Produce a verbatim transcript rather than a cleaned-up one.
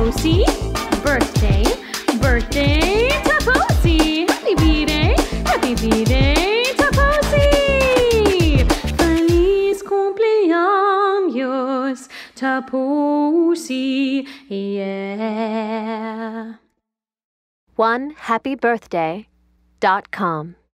Taposi. Birthday, birthday, Taposi. Happy B-Day, happy B-Day, Taposi. Feliz cumpleaños, Taposi, yeah. one happy birthday dot com